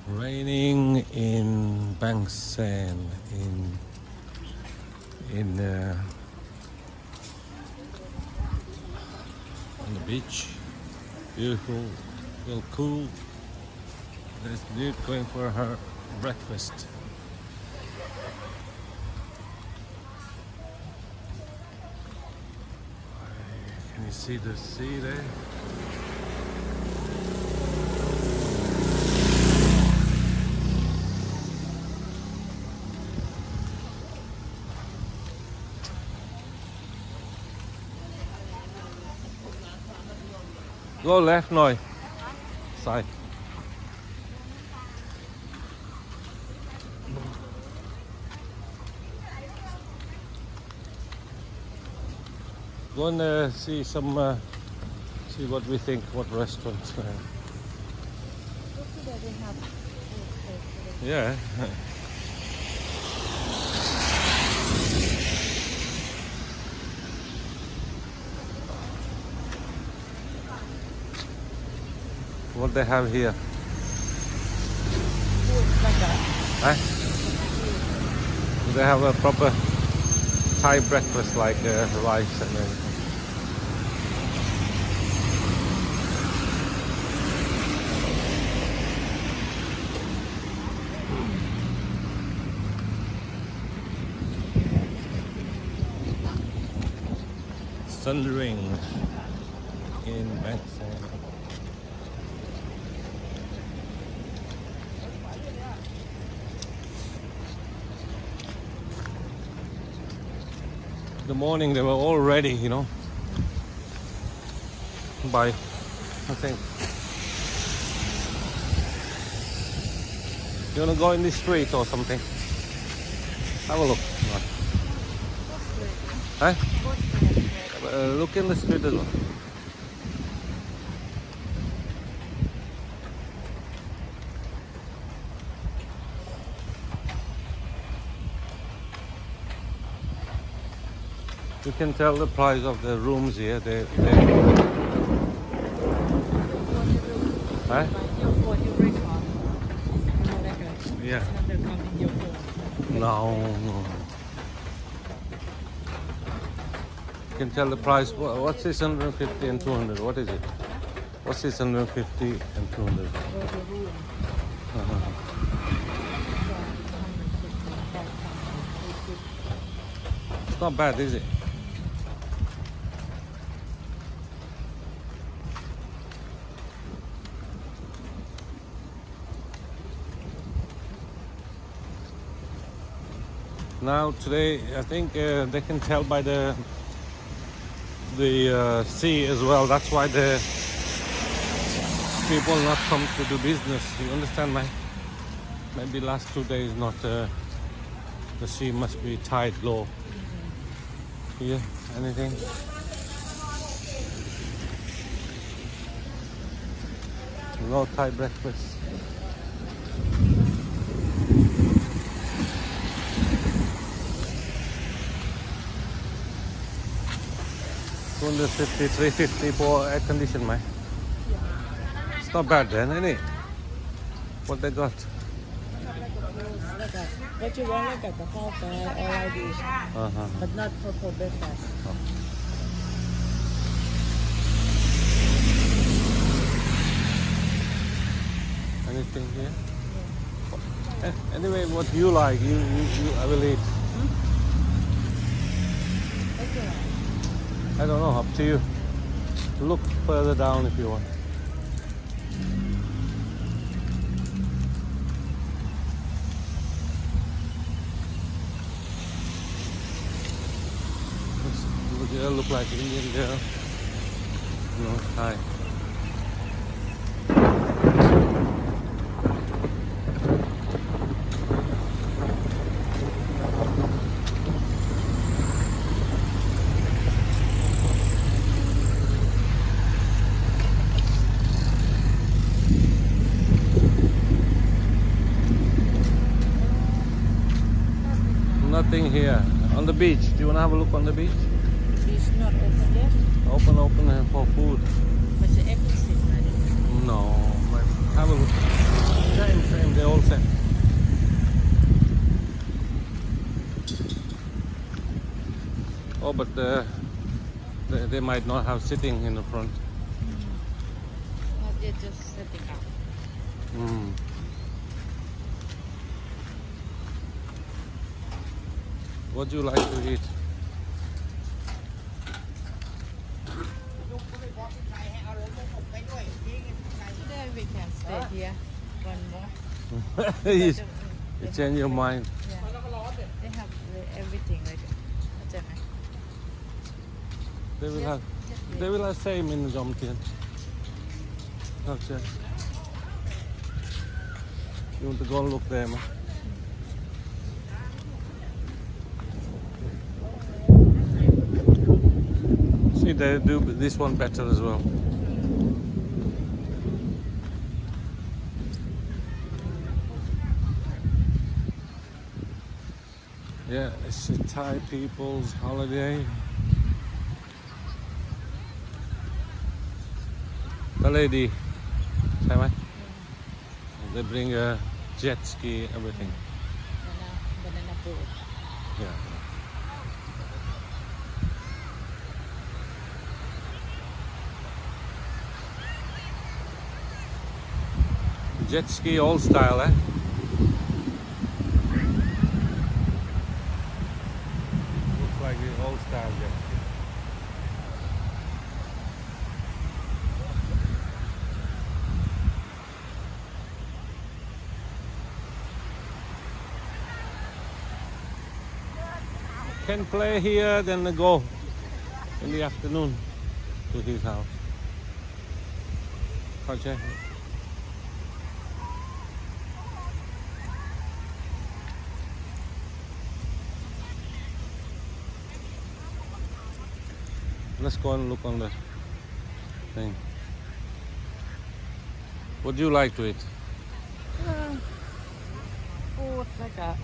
Raining in Bangsan in on the beach. Beautiful, feel cool. There's Dude going for her breakfast. Can you see the sea there? Go left, Noi. Side. Go and see some. See what we think. What restaurants? Yeah. What they have here? Huh? They have a proper Thai breakfast like rice and everything. Thundering in Bangsan. In the morning they were all ready, you know, by I think. You wanna go in the street or something? Have a look. Huh? Look in the street as well. You can tell the price of the rooms here. Huh? Yeah. No. You can tell the price. What's this 150 and 200? What is it? What's this 150 and 200? It's not bad, is it? Now today, I think they can tell by the sea as well. That's why the people not come to do business. You understand, man? Maybe last 2 days not. The sea must be tide low. Here, anything? No Thai breakfast. $250, $350 for air condition, man. It's not bad then, isn't it? What they got? What you want, like a coffee or like this, but not for breakfast. Oh. Anything here? Yeah. Anyway, what you like, I will eat. I don't know, up to you. Look further down if you want. The girl look like an Indian girl. No, Thai. Nothing here. On the beach. Do you want to have a look on the beach? It's not open yet. Open for food. But the everything, No, but have a look. Same Oh, but they might not have sitting in the front. They're just setting up. What do you like to eat? Today we can stay here one more. You change your mind. Yeah. They have everything like it. They will have same in Jomtien. Okay. You want to go and look there, man? See, they do this one better as well. Yeah, it's a Thai people's holiday. The lady, they bring a jet ski, everything. Banana boat. Yeah. Jet ski old style, eh? Looks like the old style jet ski. Can play here, then go in the afternoon to his house. Okay. Let's go and look on the thing. What do you like to eat? Food like a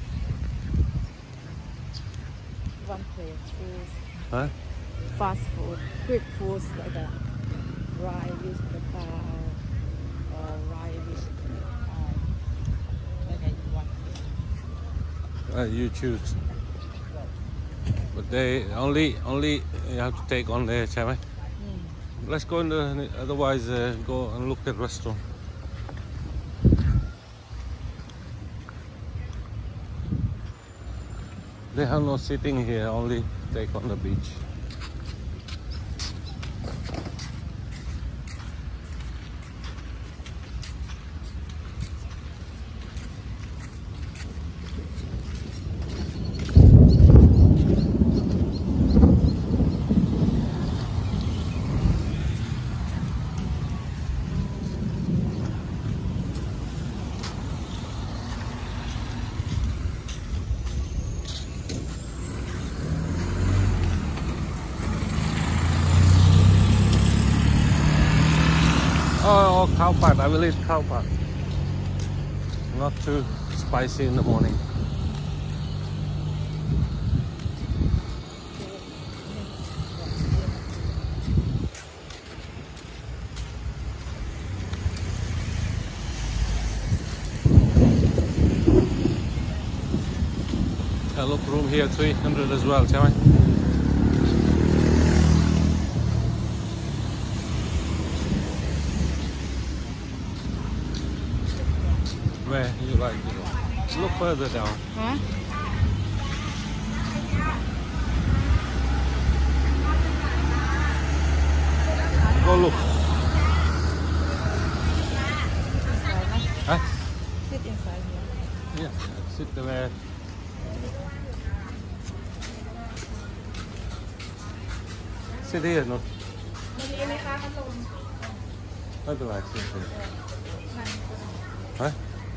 one plate food. Huh? Fast food, quick foods like a rice with pepper or rice with like one. You choose. But they only you have to take on there, shall we? Let's go in the, otherwise go and look at restaurant. They have no sitting here, only take on the beach. Oh, cow pat. I will eat cow pat. Not too spicy in the morning. Look, room here 300 as well, shall I? Where you like to go? Look further down. Huh? Go look. Huh? Sit inside here. Yeah, sit there. Sit here, not. Not like sit here. Huh?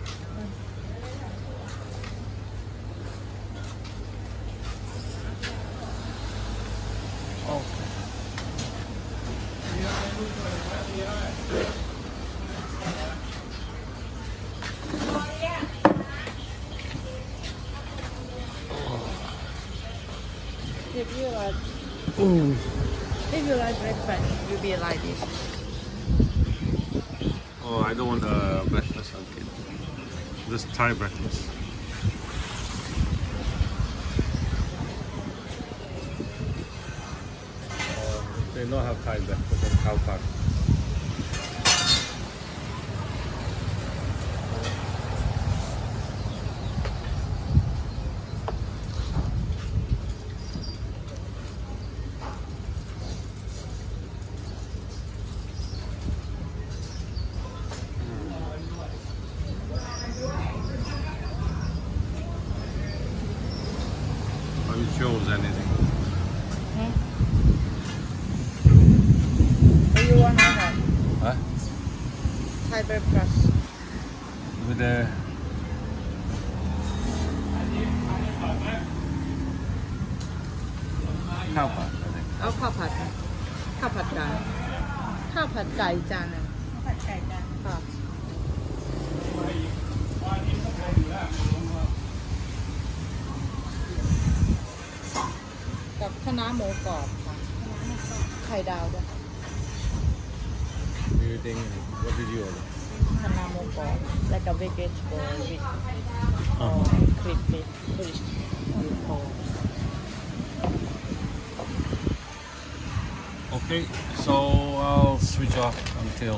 If you like breakfast, it will be like this. Oh, I don't want breakfast, okay. Just Thai breakfast. don't have Thai breakfast and cow park. Have you chose anything? Do you want what? Huh? Thai breakfast. With the cow park, I think. เอาข้าวผัดนะข้าวผัดไก่ข้าวผัดไก่จานนึงผัดไก่จ้ะค่ะกับคะน้าหมูกรอบค่ะไข่ดาวด้วย Do you think? What did you order? คะน้าหมูกรอบ like a vegetable with crispy fish with pork. Okay, so I'll switch off until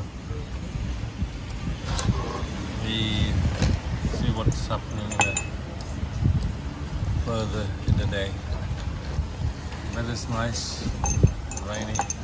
we see what's happening further in the day. Weather's nice, rainy.